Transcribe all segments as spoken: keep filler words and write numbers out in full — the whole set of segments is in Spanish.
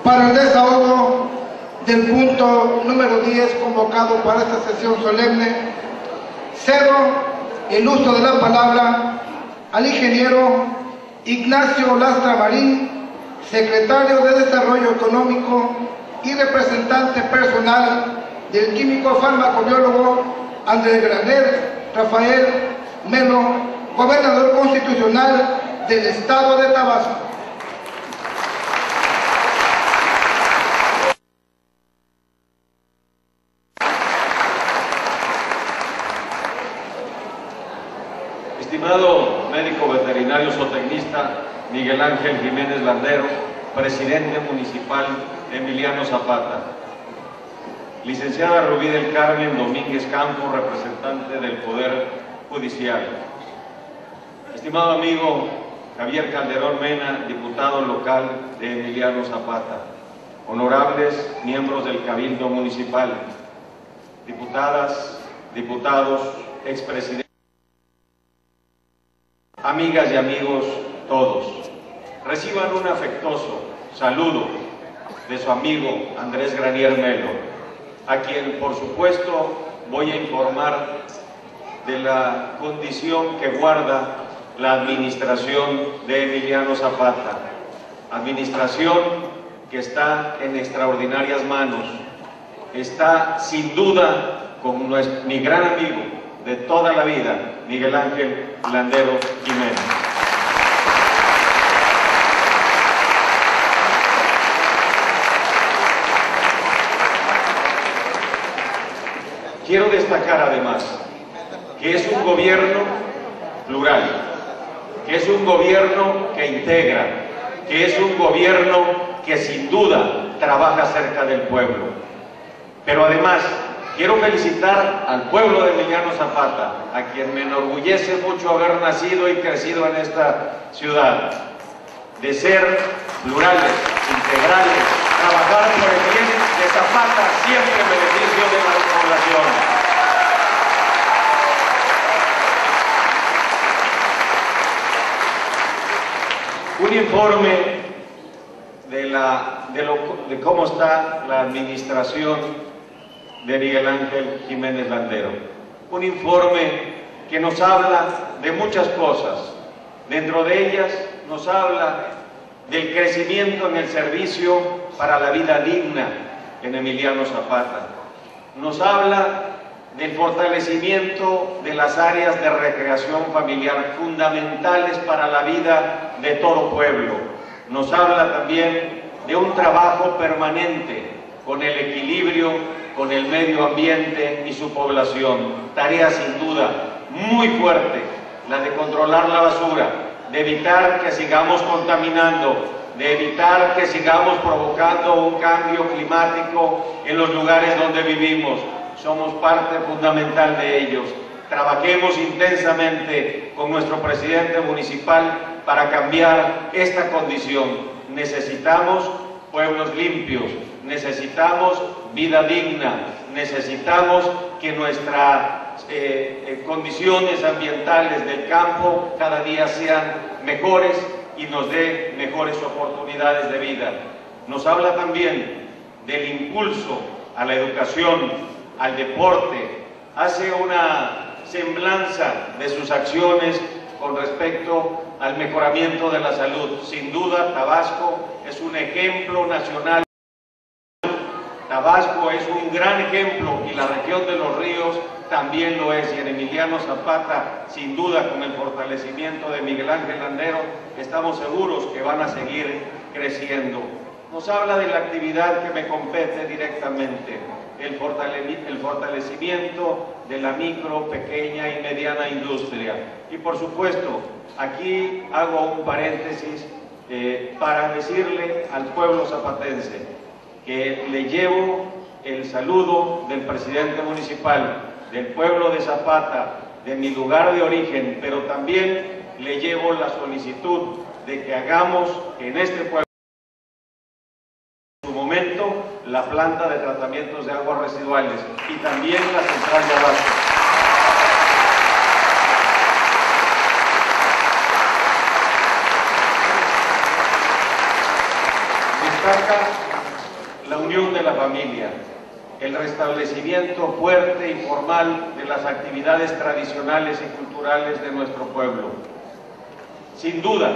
para el desahogo del punto número diez convocado para esta sesión solemne, cedo el uso de la palabra al ingeniero Ignacio Lastra Marín, secretario de Desarrollo Económico y representante personal del químico farmacobiólogo Andrés Graner Rafael Melo, gobernador constitucional del estado de Tabasco. Estimado médico veterinario zootecnista Miguel Ángel Jiménez Landero, presidente municipal Emiliano Zapata. Licenciada Rubí del Carmen Domínguez Campos, representante del Poder Judicial. Estimado amigo Javier Calderón Mena, diputado local de Emiliano Zapata. Honorables miembros del Cabildo Municipal, diputadas, diputados, expresidentes, amigas y amigos todos, reciban un afectuoso saludo de su amigo Andrés Granier Melo, a quien por supuesto voy a informar de la condición que guarda la administración de Emiliano Zapata, administración que está en extraordinarias manos, está sin duda con nuestro, mi gran amigo de toda la vida, Miguel Ángel Landero Jiménez. Quiero destacar además que es un gobierno plural, que es un gobierno que integra, que es un gobierno que sin duda trabaja cerca del pueblo. Pero además quiero felicitar al pueblo de Emiliano Zapata, a quien me enorgullece mucho haber nacido y crecido en esta ciudad, de ser plurales, integrales, trabajar por el bien de Zapata, siempre en beneficio de la población. Un informe de, la, de, lo, de cómo está la administración de Miguel Ángel Jiménez Landero. Un informe que nos habla de muchas cosas. Dentro de ellas nos habla del crecimiento en el servicio para la vida digna en Emiliano Zapata. Nos habla del fortalecimiento de las áreas de recreación familiar fundamentales para la vida de todo pueblo. Nos habla también de un trabajo permanente con el equilibrio, con el medio ambiente y su población. Tarea sin duda muy fuerte, la de controlar la basura, de evitar que sigamos contaminando, de evitar que sigamos provocando un cambio climático en los lugares donde vivimos. Somos parte fundamental de ellos. Trabajemos intensamente con nuestro presidente municipal para cambiar esta condición. Necesitamos pueblos limpios, necesitamos vida digna, necesitamos que nuestras eh, eh, condiciones ambientales del campo cada día sean mejores y nos dé mejores oportunidades de vida. Nos habla también del impulso a la educación, al deporte, hace una semblanza de sus acciones con respecto al mejoramiento de la salud. Sin duda, Tabasco es un ejemplo nacional. Tabasco es un gran ejemplo y la región de los ríos también lo es. Y en Emiliano Zapata, sin duda, con el fortalecimiento de Miguel Ángel Landero, estamos seguros que van a seguir creciendo. Nos habla de la actividad que me compete directamente, el, fortale el fortalecimiento de la micro, pequeña y mediana industria. Y por supuesto, aquí hago un paréntesis eh, para decirle al pueblo zapatense que le llevo el saludo del presidente municipal, del pueblo de Zapata, de mi lugar de origen, pero también le llevo la solicitud de que hagamos en este pueblo en su momento la planta de tratamientos de aguas residuales y también la central de abasto. Destaca la unión de la familia, el restablecimiento fuerte y formal de las actividades tradicionales y culturales de nuestro pueblo. Sin duda,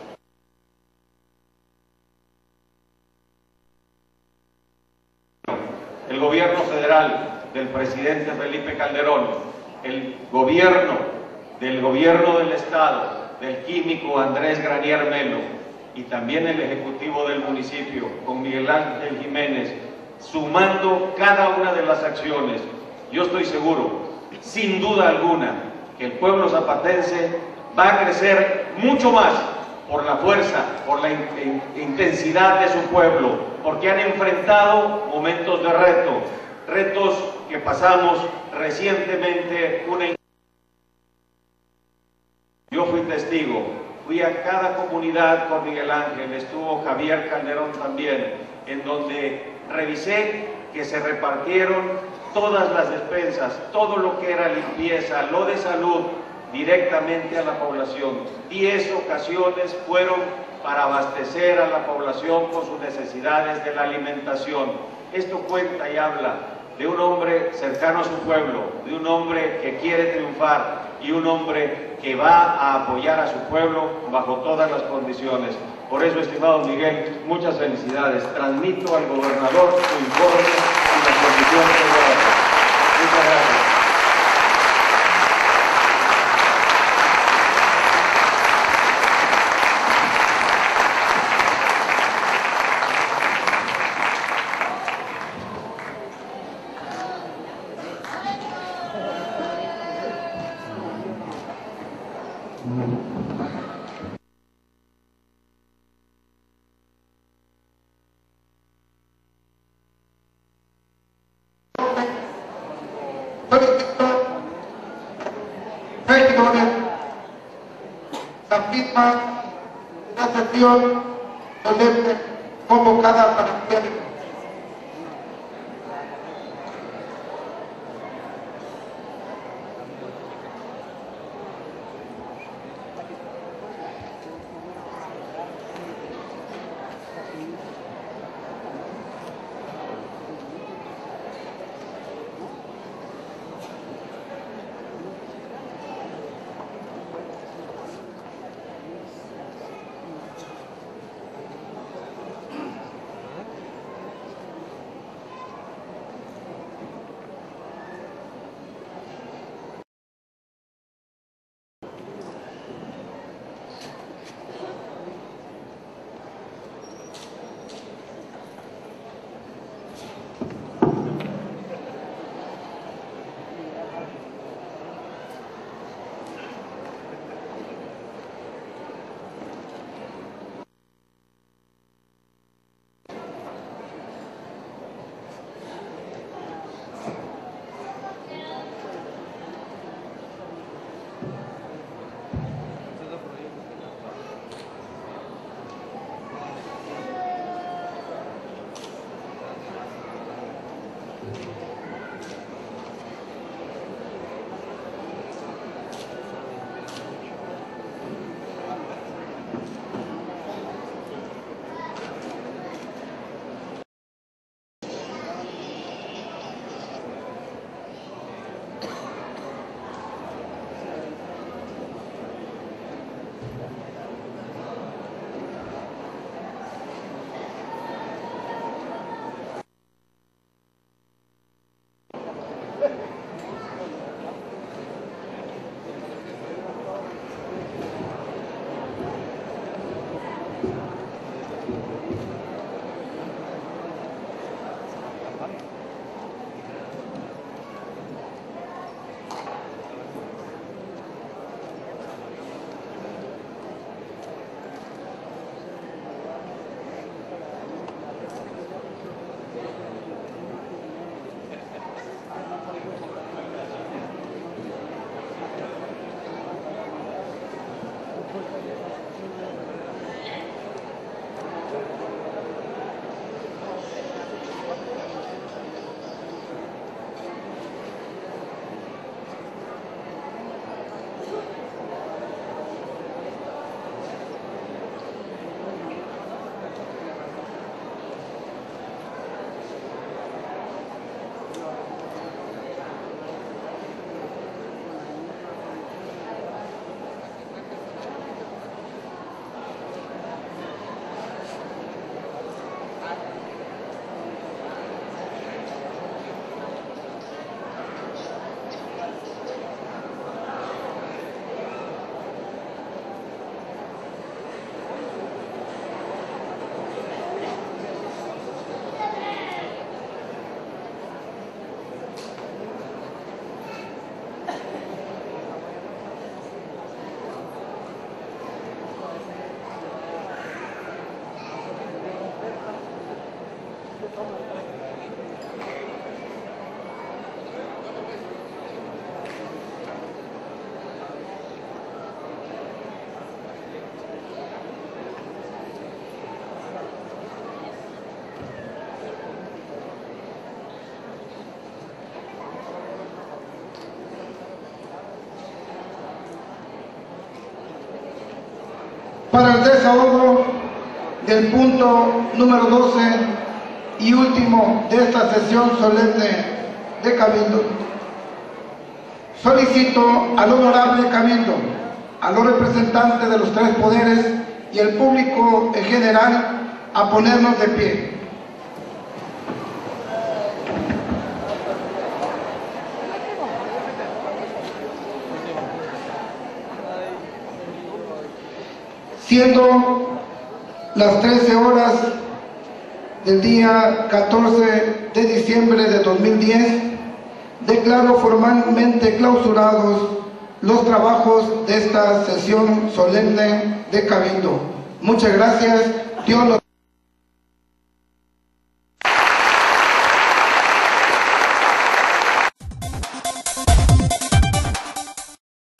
el gobierno federal del presidente Felipe Calderón, el gobierno del gobierno del estado, del químico Andrés Granier Melo, y también el ejecutivo del municipio, con Miguel Ángel Jiménez, sumando cada una de las acciones, yo estoy seguro, sin duda alguna, que el pueblo zapatense va a crecer mucho más por la fuerza, por la in intensidad de su pueblo, porque han enfrentado momentos de reto, retos que pasamos recientemente. Una... Yo fui testigo, fui a cada comunidad con Miguel Ángel, estuvo Javier Calderón también, en donde revisé que se repartieron todas las despensas, todo lo que era limpieza, lo de salud, directamente a la población. Diez ocasiones fueron para abastecer a la población con sus necesidades de la alimentación. Esto cuenta y habla de un hombre cercano a su pueblo, de un hombre que quiere triunfar y un hombre que va a apoyar a su pueblo bajo todas las condiciones. Por eso, estimado Miguel, muchas felicidades. Transmito al gobernador su informe y las condiciones de trabajo. Muchas gracias. Regidores, la misma la sesión solemne convocada para el día de hoy. para el desahogo del punto número doce y último de esta sesión solemne de Cabildo. Solicito al honorable Cabildo, a los representantes de los tres poderes y el público en general a ponernos de pie. Siendo las trece horas del día catorce de diciembre de dos mil diez, declaro formalmente clausurados los trabajos de esta sesión solemne de Cabildo. Muchas gracias. Dios los